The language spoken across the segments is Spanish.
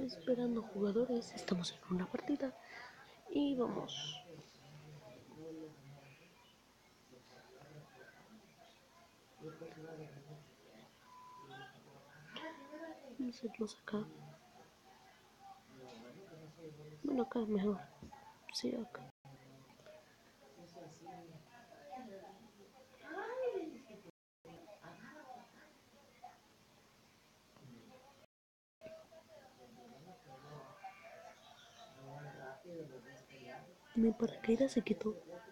esperando jugadores. Estamos en una partida y vamos. Vamos a irnos acá. Bueno, acá es mejor. Sí, acá. Mi paracaídas se quitó.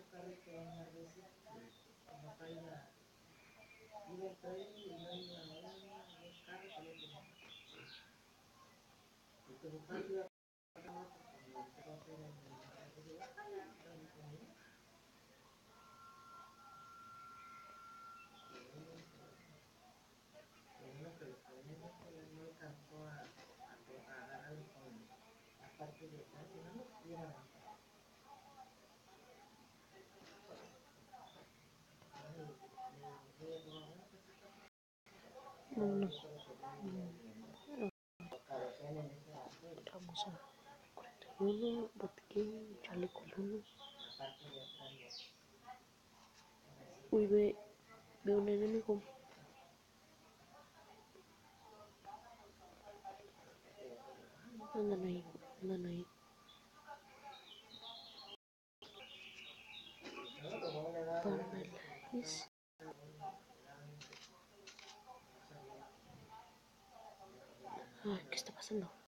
Vámonos. Vamos a 41, botiquín, chaleco luna. Uy, ve un enemigo. Andan ahí, andan ahí. Paneles. Ay, ¿qué está pasando?